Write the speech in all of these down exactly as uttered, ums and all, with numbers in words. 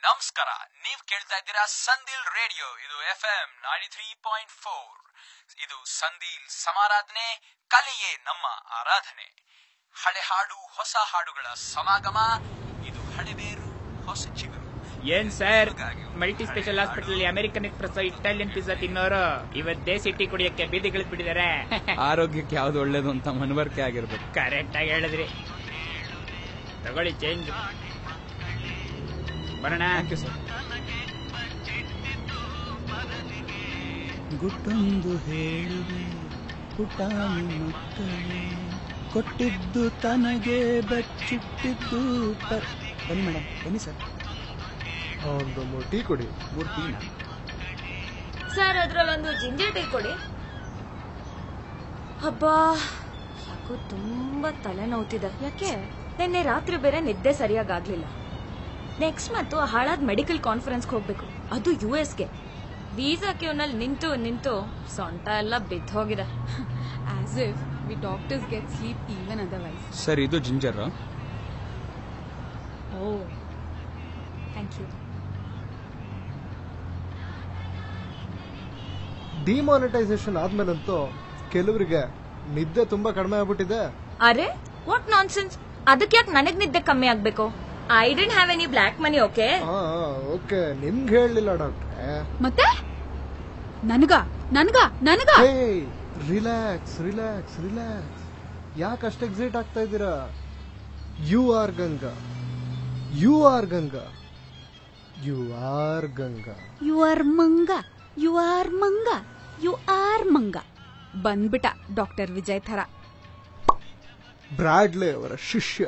ನಮಸ್ಕಾರ, ನೀವ್ ಕೇಳ್ತಾ ಇದ್ದೀರಾ ಸಂದಿಲ್ ರೇಡಿಯೋ. ಇದು F M ninety three point four. ಇದು ಸಂದಿಲ್ ಸಮಾರಾಧನೆ, ಕಲೆಯೇ ನಮ್ಮ ಆರಾಧನೆ. ಹಳೆ ಹಾಡು ಹೊಸ ಹಾಡುಗಳ ಸಮಾಗಮ. ಇದು ಹಳೆಬೇರು ಹೊಸ ಚಿಗುರು. ಏನ್ sir, multi special hospital American express Italian pizza ತಿನ್ನೋರು ಇವತ್ ದೇಸಿ ಟೀ ಕುಡಿಯಕ್ಕೆ ಬೀದಿಗಳು ಬಿಟ್ಟಿದ್ದಾರೆ. ಆರೋಗ್ಯಕ್ಕೆ ಯಾವ್ದು ಒಳ್ಳೇದು ಅಂತ ಮನವರಿಕೆ ಆಗಿರ್ಬೇಕು. ಕರೆಕ್ಟ್ ಆಗಿ ಹೇಳಿದ್ರಿ. ತಗೊಳ್ಳಿ ಚೇಂಜ್. ಬರೋಣ. ಸರ್. ಗುಟ್ಟೊಂದು ಹೇಳುವೆ ಪುಟಾಣಿ ಮಕ್ಕಳೇ, ಕೊಟ್ಟಿದ್ದು ತನಗೆ ಬಚ್ಚಿಟ್ಟಿದ್ದು ಪರ್. ಬನ್ನಿ ಮೇಡಮ್, ಬನ್ನಿ ಸರ್. ಒಂದು ಮೂರು ಟೀ ಕೊಡಿ. ಮೂರು ಟೀನಾ ಸರ್? ಅದ್ರಲ್ಲೊಂದು ಜಿಂಜರ್ ಟೀ ಕೊಡಿ. ಹಬ್ಬಾ, ಯಾಕೋ ತುಂಬಾ ತಲೆ ನೋವ್ತಿದೆ. ಯಾಕೆ? ನಿನ್ನೆ ರಾತ್ರಿ ಬೇರೆ ನಿದ್ದೆ ಸರಿಯಾಗಿ ಆಗ್ಲಿಲ್ಲ. ನೆಕ್ಸ್ಟ್ ಮತ್ತು ಹಾಳಾದ ಮೆಡಿಕಲ್ ಕಾನ್ಫರೆನ್ಸ್ಗೆ ಹೋಗ್ಬೇಕು, ಅದು ಯು ಎಸ್ಗೆ. ವೀಸಾ ಕ್ಯೂನಲ್ಲಿ ನಿಂತು ನಿಂತು ಸೊಂಟ ಎಲ್ಲ ಬಿದ್ದು ಹೋಗಿದೆ. As if we doctors get sleep even otherwise. Sir, ಇದು ginger. Oh, thank you. Demonetisation ಆದ್ಮೇಲಂತೂ ಕೆಲವರಿಗೆ ನಿದ್ದೆ ತುಂಬಾ ಕಡಿಮೆ ಆಗ್ಬಿಟ್ಟಿದೆ. ಅರೆ, ವಾಟ್ ನಾನ್ಸೆನ್ಸ್. ಅದಕ್ಕೆ ಯಾಕೆ ನನಗ್ ನಿದ್ದೆ ಕಮ್ಮಿ ಆಗ್ಬೇಕು? I didn't have any black money. Okay okay, ನಿಮ್ಗೆ ಹೇಳಲಿಲ್ಲ ಡಾಕ್ಟ್ರೆ. ಮತ್ತೆ ನನ್ಗ ನನ್ಗ ನನ್ಗ ರಿಲ್ಯಾಕ್ಸ್ ರಿಲ್ಯಾಕ್ಸ್ ರಿಲ್ಯಾಕ್ಸ್. ಯಾಕೆ ಅಷ್ಟು ಎಕ್ಸೈಟ್ ಆಗ್ತಾ ಇದ್ದೀರಾ? You are Ganga, you are Ganga, you are Ganga. You are ಮಂಗ, ಯು ಆರ್ ಮಂಗ, ಯು ಆರ್ ಮಂಗ. ಬಂದ್ಬಿಟ ಡಾಕ್ಟರ್ ವಿಜಯ್ ಥರ. ಬ್ರಾಡ್ಲೆ ಅವರ ಶಿಷ್ಯ.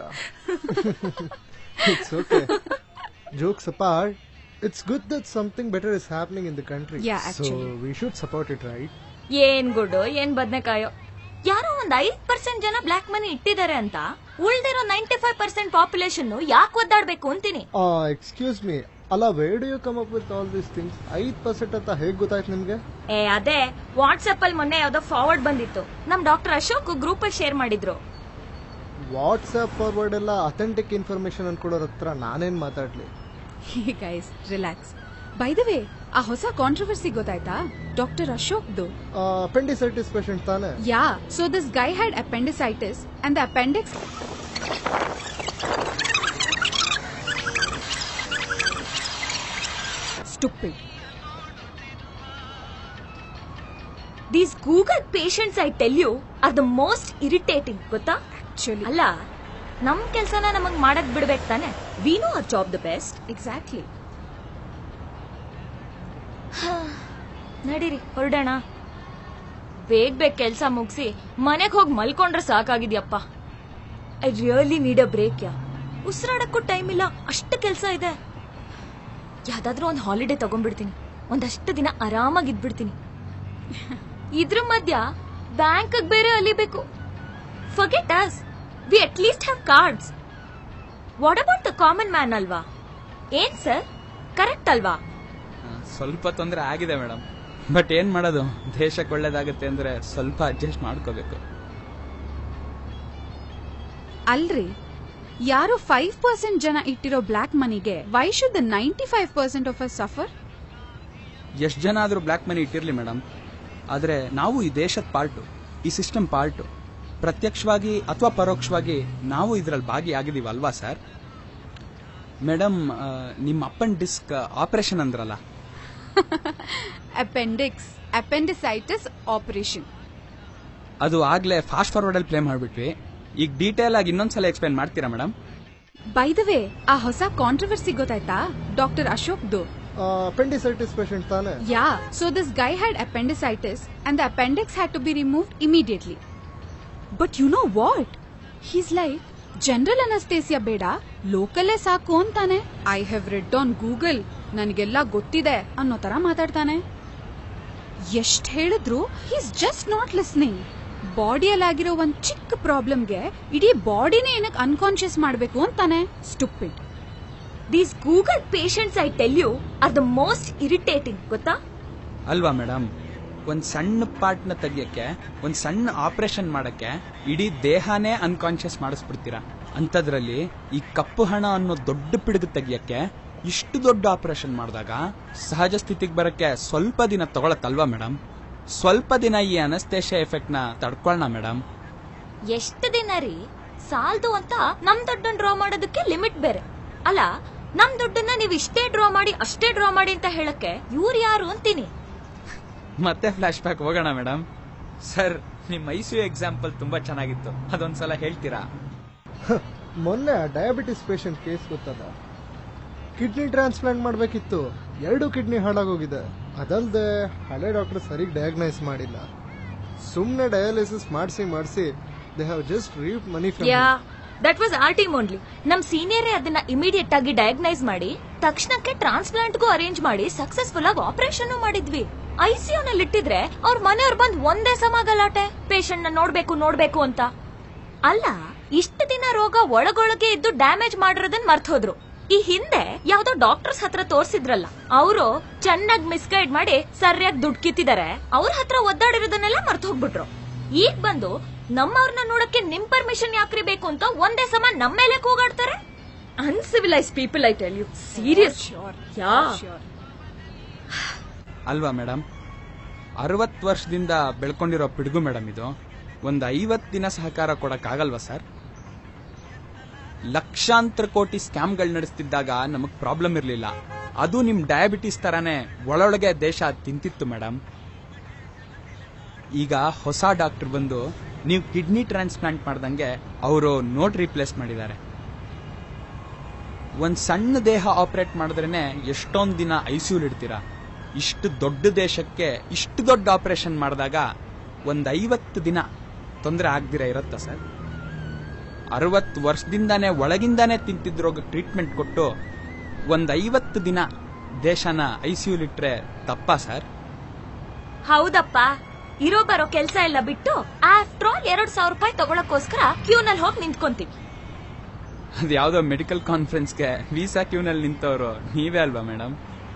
It's okay. Jokes apart, it's good that something better is happening in the country. Yeah, actually. So we should support it, right? ಏನ್ ಗುಡ್ಡು, ಏನ್ ಬದ್ನೆಕಾಯೋ. ಯಾರೋ ಒಂದ್ ಐದ್ ಪರ್ಸೆಂಟ್ ಜನ ಬ್ಲಾಕ್ ಮನಿ ಇಟ್ಟಿದ್ದಾರೆ ಅಂತ ಉಳ್ದಿರೋ ನೈಂಟಿ ಫೈವ್ ಪರ್ಸೆಂಟ್ ಪಾಪ್ಯುಲೇಷನ್ ಯಾಕೆ ಒದ್ದಾಡ್ಬೇಕು ಅಂತೀನಿ. ಎಕ್ಸ್ಕ್ಯೂಸ್ ಮೀ, ಅಲ್ಲ, where do you come up with all these things? ಐದ್ ಪರ್ಸೆಂಟ್ ಅಂತ ಹೇಗ್ ಗೊತ್ತಾಯ್ತು ನಿಮ್ಗೆ? ಏ ಅದೇ ವಾಟ್ಸ್ಆಪ್ ಅಲ್ಲಿ ಮೊನ್ನೆ ಯಾವ್ದೋ ಫಾರ್ವರ್ಡ್ ಬಂದಿತ್ತು, ನಮ್ ಡಾಕ್ಟರ್ ಅಶೋಕ್ ಗ್ರೂಪ್ ಅಲ್ಲಿ ಶೇರ್ ಮಾಡಿದ್ರು. ವಾಟ್ಸ್ಆಪ್ ಫಾರ್ವರ್ಡ್ ಎಲ್ಲ ಅಥೆಂಟಿಕ್ ಇನ್ಫಾರ್ಮೇಶನ್ ಅನ್ಕೊಡೋರ ಹತ್ರ ನಾನೇನ್ ಮಾತಾಡ್ಲಿ? Hey guys, relax. By the way, ಆ ಹೊಸ ಕಾಂಟ್ರವರ್ಸಿ ಗೊತ್ತಾಯ್ತಾ? ಡಾಕ್ಟರ್ ಅಶೋಕ್ದು. ಅಪೆಂಡಿಸೈಟಿಸ್ ಪೇಷಂಟ್ ತಾನೆ? Yeah, so this guy had appendicitis and the appendix stupid. These Google patients, I tell you, are the most irritating, ಗೊತ್ತಾ? Actually. ಅಲ್ಲ, ನಮ್ ಕೆಲ್ಸನ ನಮಗ್ ಮಾಡಕ್ ಬಿಡ್ಬೇಕು ತಾನೆ. We know our job the best. Exactly. ನಡೀರಿ ಹೊರಡೋಣ. ಬೇಗ ಬೇಗ ಕೆಲ್ಸ ಮುಗಿಸಿ ಮನೆಗ್ ಹೋಗಿ ಮಲ್ಕೊಂಡ್ರೆ ಸಾಕಾಗಿದ್ಯಪ್ಪ. I really need a break. Yeah, ಉಸಿರಾಡಕ್ಕೂ ಟೈಮ್ ಇಲ್ಲ, ಅಷ್ಟು ಕೆಲ್ಸ ಇದೆ. ಯಾವ್ದಾದ್ರೂ ಒಂದ್ ಹಾಲಿಡೇ ತಗೊಂಡ್ಬಿಡ್ತೀನಿ, ಒಂದಷ್ಟು ದಿನ ಆರಾಮಾಗಿದ್ಬಿಡ್ತೀನಿ. ಇದ್ರ ಮಧ್ಯ ಬ್ಯಾಂಕ್ ಬೇರೆ ಅಲಿಬೇಕು. Forget us, we at least have cards. What about the common man ಅಲ್ವಾ? ಏನ್ ಸರ್, ಕರೆಕ್ಟ್ ಅಲ್ವಾ? ಸ್ವಲ್ಪ ತೊಂದರೆ ಆಗಿದೆ ಮೇಡಮ್, ಬಟ್ ಏನ್ ಮಾಡೋದು, ದೇಶಕ್ಕೆ ಒಳ್ಳೇದಾಗುತ್ತೆ ಅಂದ್ರೆ ಸ್ವಲ್ಪ ಅಡ್ಜಸ್ಟ್ ಮಾಡ್ಕೋಬೇಕು. ಅಲ್ರಿ, ಯಾರೋ ಫೈವ್ ಪರ್ಸೆಂಟ್ ಜನ ಇಟ್ಟಿರೋ ಬ್ಲಾಕ್ ಮನಿಗೆ why should the ninety five percent of us suffer? ಎಷ್ಟು ಜನ ಆದ್ರೂ ಬ್ಲಾಕ್ ಮನಿ ಇಟ್ಟಿರ್ಲಿ ಮೇಡಮ್, ಆದ್ರೆ ನಾವು ಈ ದೇಶದ ಪಾರ್ಟು, ಈ ಸಿಸ್ಟಮ್ ಪಾರ್ಟು. ಪ್ರತ್ಯಕ್ಷವಾಗಿ ಅಥವಾ ಪರೋಕ್ಷವಾಗಿ ನಾವು ಇದರಲ್ಲಿ ಭಾಗಿಯಾಗಿದ್ದೀವಿ ಅಲ್ವಾ ಸರ್? ಮೇಡಮ್, ನಿಮ್ಮ ಅಪ್ಪನ್ ಡಿಸ್ಕ್ ಆಪರೇಷನ್ ಅಂದ್ರಲ್ಲ, ಅಪೆಂಡಿಕ್ಸ್ ಅಪೆಂಡಿಸೈಟಿಸ್ ಆಪರೇಷನ್, ಅದು ಆಗ್ಲೇ ಫಾಸ್ಟ್ ಫಾರ್ವರ್ಡ್ ಅಲ್ಲಿ ಪ್ಲೇ ಮಾಡ್ಬಿಟ್ವಿ. ಈಗ ಡೀಟೇಲ್ ಆಗಿ ಇನ್ನೊಂದ್ಸಲ ಎಕ್ಸ್ಪ್ಲೈನ್ ಮಾಡ್ತೀರಾ ಮೇಡಮ್? ಬೈ ದ ವೇ, ಆ ಹೊಸ ಕಾಂಟ್ರವರ್ಸಿ ಗೊತ್ತಾಯ್ತಾ? ಡಾಕ್ಟರ್ ಅಶೋಕ್ದು. ಅಪೆಂಡಿಸೈಟಿಸ್ ಪೇಷಂಟ್ ತಾನೆ? Yeah, so this guy had appendicitis and the appendix had to be removed immediately. But you know what, he's like general anaesthesia ಬೇಡ, ಲೋಕಲ್ಲೇ ಸಾಕು ಅಂತಾನೆ. I have read on Google, ನನಗೆಲ್ಲ ಗೊತ್ತಿದೆ ಅನ್ನೋ ತರ ಮಾತಾಡ್ತಾನೆ. ಎಷ್ಟ್ ಹೇಳಿದ್ರು ಹೀಸ್ ಜಸ್ಟ್ ನಾಟ್ ಲಿಸ್ನಿಂಗ್. ಬಾಡಿಯಲ್ಲಾಗಿರೋ ಒಂದ್ ಚಿಕ್ಕ ಪ್ರಾಬ್ಲಮ್ಗೆ ಇಡೀ ಬಾಡಿನೇ ಏನಕ್ಕೆ ಅನ್ಕಾನ್ಶಿಯಸ್ ಮಾಡ್ಬೇಕು ಅಂತಾನೆ. Stupid. These Google patients, I tell you, are the most irritating, ಗೊತ್ತಾ? ಅಲ್ವಾ ಮೇಡಮ್, ಒಂದ್ ಸಣ್ಣ ಪಾರ್ಟ್ ನ ತೆಗಿಯಕ್ಕೆ, ಒಂದ್ ಸಣ್ಣ ಆಪರೇಷನ್ ಮಾಡಕ್ಕೆ ಇಡೀ ದೇಹನೇ ಅನ್ಕಾನ್ಶಿಯಸ್ ಮಾಡಿಸ್ಬಿಡ್ತೀರಾ. ಅಂತದ್ರಲ್ಲಿ ಈ ಕಪ್ಪು ಹಣ ಅನ್ನೋ ದೊಡ್ಡ ಪಿಡುಗು ತೆಗಿಯಕ್ಕೆ ಇಷ್ಟು ದೊಡ್ಡ ಆಪರೇಷನ್ ಮಾಡಿದಾಗ ಸಹಜ ಸ್ಥಿತಿಗೆ ಬರಕ್ಕೆ ಸ್ವಲ್ಪ ದಿನ ತಗೊಳತ್ತಲ್ವಾ ಮೇಡಮ್? ಸ್ವಲ್ಪ ದಿನ ಈ ಅನಸ್ತೇಷಿಯಾ ಎಫೆಕ್ಟ್ ನ ತಡ್ಕೊಳ್ಳೋಣ ಮೇಡಮ್. ಎಷ್ಟು ದಿನ ರೀ? ಸಾಲ್ದು ಅಂತ ನಮ್ ದುಡ್ಡನ್ನ ಡ್ರಾ ಮಾಡೋದಕ್ಕೆ ಲಿಮಿಟ್ ಬೇರೆ ಅಲ್ಲ. ನಮ್ ದುಡ್ಡನ್ನ ನೀವು ಇಷ್ಟೇ ಡ್ರಾ ಮಾಡಿ ಅಷ್ಟೇ ಡ್ರಾ ಮಾಡಿ ಅಂತ ಹೇಳಕ್ಕೆ ಇವ್ರು ಯಾರು ಅಂತೀನಿ. ಮತ್ತೆ ಫ್ಲಾಶ್ ಬ್ಯಾಕ್ ಹೋಗೋಣ ಮೇಡಮ್. ಸರ್, ನಿಮ್ ಐಸಿಯು ಎಕ್ಸಾಂಪಲ್ ತುಂಬಾ ಚೆನ್ನಾಗಿತ್ತು, ಅದೊಂದ್ಸಲ ಹೇಳ್ತೀರಾ? ಮೊನ್ನೆ ಡಯಾಬಿಟಿಸ್ ಪೇಷಂಟ್ ಕೇಸ್ ಗೊತ್ತದ? ಕಿಡ್ನಿ ಟ್ರಾನ್ಸ್ಪ್ಲಾಂಟ್ ಮಾಡ್ಬೇಕಿತ್ತು, ಎರಡು ಕಿಡ್ನಿ ಹಾಳಾಗೋಗಿದೆ. ಅದಲ್ದೆ ಹಳೆ ಡಾಕ್ಟರ್ ಸರಿಗ್ ಡಯಾಗ್ನೈಸ್ ಮಾಡಿಲ್ಲ. ಸುಮ್ನೆ ಡಯಾಲಿಸಿಸ್ ಮಾಡಿಸಿ ಮಾಡಿಸಿ they have just reap money from. Yeah that was our team only. ನಮ್ ಸೀನಿಯರೇ ಅದನ್ನ ಇಮಿಡಿಯೇಟ್ ಆಗಿ ಡಯಾಗ್ನೈಸ್ ಮಾಡಿ ತಕ್ಷಣಕ್ಕೆ ಟ್ರಾನ್ಸ್ಪ್ಲಾಂಟ್ಗೂ ಅರೇಂಜ್ ಮಾಡಿ ಸಕ್ಸಸ್ಫುಲ್ ಆಗಿ ಆಪರೇಷನ್ ಮಾಡಿದ್ವಿ. ಐಸಿಯು ನಲ್ಲಿ ಇಟ್ಟಿದ್ರೆ ಅವ್ರ ಮನೆಯವ್ರು ಬಂದ್ ಒಂದೇ ಸಮ ಗಲಾಟೆ, ಪೇಷಂಟ್ ನ ನೋಡ್ಬೇಕು ನೋಡ್ಬೇಕು ಅಂತ. ಅಲ್ಲ, ಇಷ್ಟು ದಿನ ರೋಗ ಒಳಗೊಳಗೆ ಇದ್ದು ಡ್ಯಾಮೇಜ್ ಮಾಡಿರೋದನ್ನ ಮರ್ತ್ ಹೋದ್ರು. ಈ ಹಿಂದೆ ಯಾವ್ದೋ ಡಾಕ್ಟರ್ಸ್ ಹತ್ರ ತೋರ್ಸಿದ್ರಲ್ಲ, ಅವರು ಚೆನ್ನಾಗಿ ಮಿಸ್ಗೈಡ್ ಮಾಡಿ ಸರಿಯಾಗಿ ದುಡ್ಡು ಕಿತ್ತಿದ್ದಾರೆ. ಅವ್ರ ಹತ್ರ ಒದ್ದಾಡಿರೋದನ್ನೆಲ್ಲ ಮರ್ತ್ ಹೋಗ್ಬಿಟ್ರು. ಈಗ ಬಂದು ನಮ್ಮವ್ರನ್ನ ನೋಡಕ್ಕೆ ನಿಮ್ ಪರ್ಮಿಷನ್ ಯಾಕ್ರಿ ಬೇಕು ಅಂತ ಒಂದೇ ಸಮ ನಮ್ಮ ಮೇಲೆ ಕೂಗಾಡ್ತಾರೆ. Uncivilised people, I tell you. Serious ಯಾ ಅಲ್ವಾ ಮೇಡಮ್? ಅರವತ್ತು ವರ್ಷದಿಂದ ಬೆಳ್ಕೊಂಡಿರೋ ಪಿಡುಗು ಮೇಡಮ್ ಇದು. ಒಂದು ಐವತ್ತು ದಿನ ಸಹಕಾರ ಕೊಡಕ್ಕಾಗಲ್ವಾ ಸರ್? ಲಕ್ಷಾಂತರ ಕೋಟಿ ಸ್ಕ್ಯಾಮ್ಗಳು ನಡೆಸ್ತಿದ್ದಾಗ ನಮಗ್ ಪ್ರಾಬ್ಲಮ್ ಇರಲಿಲ್ಲ. ಅದು ನಿಮ್ ಡಯಾಬಿಟಿಸ್ ತರಾನೇ ಒಳೊಳಗೆ ದೇಶ ತಿಂತಿತ್ತು ಮೇಡಮ್. ಈಗ ಹೊಸ ಡಾಕ್ಟರ್ ಬಂದು ನೀವು ಕಿಡ್ನಿ ಟ್ರಾನ್ಸ್ಪ್ಲಾಂಟ್ ಮಾಡ್ದಂಗೆ ಅವರು ನೋಟ್ ರಿಪ್ಲೇಸ್ ಮಾಡಿದ್ದಾರೆ. ಒಂದ್ ಸಣ್ಣ ದೇಹ ಆಪರೇಟ್ ಮಾಡಿದ್ರೇನೆ ಎಷ್ಟೊಂದ್ ದಿನ ಐಸಿಯುಲ್ ಇಡ್ತೀರಾ. ಇಷ್ಟು ದೊಡ್ಡ ದೇಶಕ್ಕೆ ಇಷ್ಟು ದೊಡ್ಡ ಆಪರೇಷನ್ ಮಾಡಿದಾಗ ಒಂದ್ ಐವತ್ತು ದಿನ ತೊಂದರೆ ಆಗ್ದಿರ ಇರತ್ತಾ ಸರ್? ಅರವತ್ತು ವರ್ಷದಿಂದಾನೇ ಒಳಗಿಂದಾನೇ ತಿಂತಿದ್ರೋಗ ಟ್ರೀಟ್ಮೆಂಟ್ ಕೊಟ್ಟು ಒಂದ್ ಐವತ್ತು ದಿನ ದೇಶನ ಐಸಿಯುಲ್ ಇಟ್ರೆ ತಪ್ಪಾ ಸರ್? ಹೌದಪ್ಪ. ಇರೋ ಬರೋ ಕೆಲ್ಸ ಎಲ್ಲ ಬಿಟ್ಟು ಆಫ್ಟರ್ ಆಲ್ ಎರಡ್ ಸಾವಿರ ರೂಪಾಯಿ ತಗೊಳಕೋಸ್ಕರ ಕ್ಯೂನಲ್ಲಿ ಹೋಗಿ ನಿಂತ್ಕೊಂತೀವಿ. ಅದು ಯಾವ್ದೋ ಮೆಡಿಕಲ್ ಕಾನ್ಫರೆನ್ಸ್ಗೆ ವೀಸಾ ಕ್ಯೂನಲ್ಲಿ ನಿಂತವರು ನೀವೇ ಅಲ್ವಾ ಮೇಡಮ್?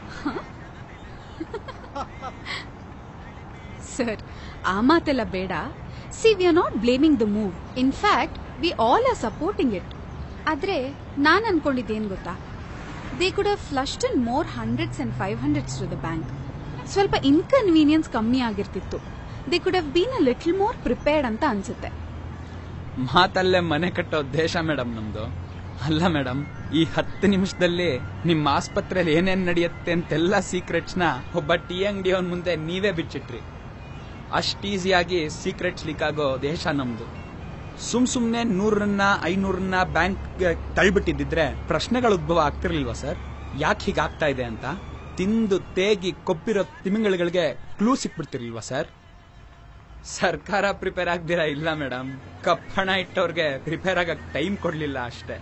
ಸರ್, ಆ ಮಾತೆಲ್ಲ ಬೇಡ. See, we are not blaming the move. In fact we all are supporting it. ಆದ್ರೆ ನಾನ್ ಅನ್ಕೊಂಡಿದ್ದೇನ್ ಗೊತ್ತಾ, they could have flushed in more hundreds and five hundreds to the bank. ಸ್ವಲ್ಪ ಇನ್ಕನ್ವೀನಿಯನ್ಸ್ ಕಮ್ಮಿ ಆಗಿರ್ತಿತ್ತು. They could have been a little more prepared ಅಂತ ಅನ್ಸುತ್ತೆ. ಮಾತಲ್ಲೇ ಮನೆ ಕಟ್ಟೋ ದೇಶ ಮೇಡಮ್ ನಮ್ದು. ಅಲ್ಲ ಮೇಡಮ್, ಈ ಹತ್ತು ನಿಮಿಷದಲ್ಲಿ ನಿಮ್ಮ ಆಸ್ಪತ್ರೆಯಲ್ಲಿ ಏನೇನ್ ನಡೆಯುತ್ತೆ ಅಂತೆಲ್ಲ ಸೀಕ್ರೆಟ್ಸ್ ನ ಒಬ್ಬ ಟೀ ಅಂಗಡಿಯವನ್ ಮುಂದೆ ನೀವೇ ಬಿಚ್ಚಿಟ್ರಿ. ಅಷ್ಟ್ ಈಸಿಯಾಗಿ ಸೀಕ್ರೆಟ್ಸ್ ಲೀಕ್ ಆಗೋ ದೇಶ ನಮ್ದು. ಸುಮ್ ಸುಮ್ನೆ ನೂರನ್ನ ಐನೂರನ್ನ ಬ್ಯಾಂಕ್ ತಳ್ಬಿಟ್ಟಿದ್ರೆ ಪ್ರಶ್ನೆಗಳ ಉದ್ಭವ ಆಗ್ತಿರ್ಲಿಲ್ವಾ ಸರ್? ಯಾಕೆ ಹೀಗಾಗ್ತಾ ಇದೆ ಅಂತ ತಿಂದು ತೇಗಿ ಕೊಪ್ಪಿರೋ ತಿಮಿಂಗಳಿಗೆ ಕ್ಲೂ ಸಿಕ್ಬಿಡ್ತಿರ್ಲಿಲ್ವಾ ಸರ್? ಸರ್ಕಾರ ಪ್ರಿಪೇರ್ ಆಗ್ದಿರಾ ಇಲ್ಲ ಮೇಡಮ್, ಕಪ್ಪಣ ಇಟ್ಟವ್ರಿಗೆ ಪ್ರಿಪೇರ್ ಆಗಕ್ ಟೈಮ್ ಕೊಡ್ಲಿಲ್ಲ ಅಷ್ಟೇ.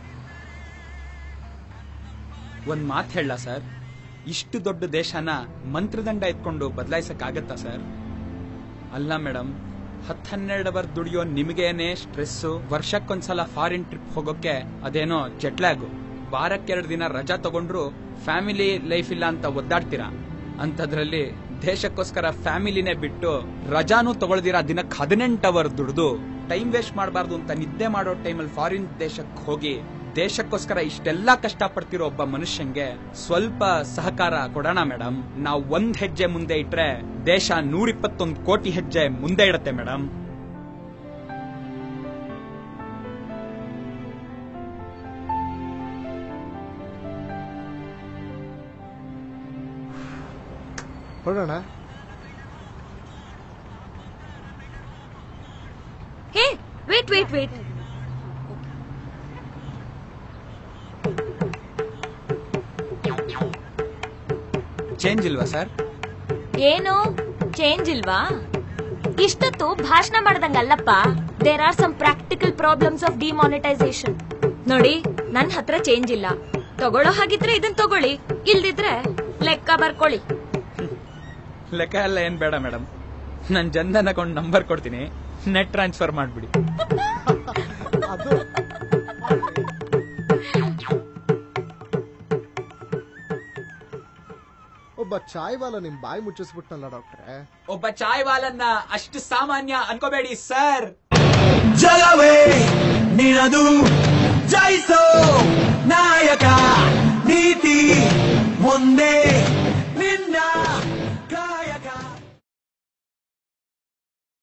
ಒಂದ್ ಮಾತು ಹೇಳ ಸರ್, ಇಷ್ಟು ದೊಡ್ಡ ದೇಶನ ಮಂತ್ರದಂಡ ಎತ್ಕೊಂಡು ಬದಲಾಯಿಸಕ್ ಆಗತ್ತಾ ಸರ್? ಅಲ್ಲ ಮೇಡಮ್, ಹತ್ ಹನ್ನೆರಡು ಅವರ್ ದುಡಿಯೋ ನಿಮಗೇನೆ ಸ್ಟ್ರೆಸ್ಸು. ವರ್ಷಕ್ಕೊಂದ್ಸಲ ಫಾರಿನ್ ಟ್ರಿಪ್ ಹೋಗೋಕೆ ಅದೇನೋ ಜೆಟ್ಲ್ಯಾಗು. ವಾರಕ್ಕೆರಡು ದಿನ ರಜಾ ತಗೊಂಡ್ರು ಫ್ಯಾಮಿಲಿ ಲೈಫ್ ಇಲ್ಲ ಅಂತ ಒದ್ದಾಡ್ತೀರಾ. ಅಂತದ್ರಲ್ಲಿ ದೇಶಕ್ಕೋಸ್ಕರ ಫ್ಯಾಮಿಲಿನೇ ಬಿಟ್ಟು ರಜಾನು ತಗೊಳ್ದಿರಾ ದಿನಕ್ಕೆ ಹದಿನೆಂಟು ಅವರ್ ದುಡಿದು ಟೈಮ್ ವೇಸ್ಟ್ ಮಾಡಬಾರ್ದು ಅಂತ ನಿದ್ದೆ ಮಾಡೋ ಟೈಮಲ್ಲಿ ಫಾರಿನ್ ದೇಶಕ್ಕೆ ಹೋಗಿ ದೇಶಕ್ಕೋಸ್ಕರ ಇಷ್ಟೆಲ್ಲಾ ಕಷ್ಟ ಪಡ್ತಿರೋ ಒಬ್ಬ ಮನುಷ್ಯಂಗೆ ಸ್ವಲ್ಪ ಸಹಕಾರ ಕೊಡೋಣ ಮೇಡಮ್. ನಾವು ಒಂದ್ ಹೆಜ್ಜೆ ಮುಂದೆ ಇಟ್ರೆ ದೇಶ ನೂರಿಪ್ಪತ್ತೊಂದು ಕೋಟಿ ಹೆಜ್ಜೆ ಮುಂದೆ ಇಡತ್ತೆ ಮೇಡಮ್. ಹೊರಡೋಣ. Hey wait wait wait change ಇಲ್ವಾ ಸರ್? ಏನು ಚೇಂಜ್ ಇಲ್ವಾ? ಇಷ್ಟೊತ್ತು ಭಾಷಣ ಮಾಡ್ದಂಗಲ್ಲಪ್ಪ. There are some practical problems of demonetisation. ನೋಡಿ, ನನ್ ಹತ್ರ ಚೇಂಜ್ ಇಲ್ಲ. ತಗೊಳ್ಳೋ ಹಾಗಿದ್ರೆ ಇದನ್ ತಗೊಳ್ಳಿ, ಇಲ್ದಿದ್ರೆ ಲೆಕ್ಕ ಬರ್ಕೊಳ್ಳಿ. ಲೆಕ್ಕ ಎಲ್ಲ ಏನ್ ಬೇಡ ಮೇಡಮ್, ನನ್ ಜನ್ಧನ್ ಅಕೌಂಟ್ ನಂಬರ್ ಕೊಡ್ತೀನಿ, ನೆಟ್ ಟ್ರಾನ್ಸ್ಫರ್ ಮಾಡ್ಬಿಡಿ. ಒಬ್ಬ ಚಾಯ್ ವಾಲ ನಿಮ್ ಬಾಯಿ ಮುಚ್ಚಿಸ್ಬಿಟ್ನಲ್ಲ ಡಾಕ್ಟ್ರೆ. ಒಬ್ಬ ಚಾಯ್ ವಾಲನ್ನ ಅಷ್ಟು ಸಾಮಾನ್ಯ ಅನ್ಕೋಬೇಡಿ ಸರ್. ಜಗವೇ ನಿನದು, ಜಯಿಸೋ ನಾಯಕ ನೀ. ಪ್ರೀತಿ ಒಂದೇ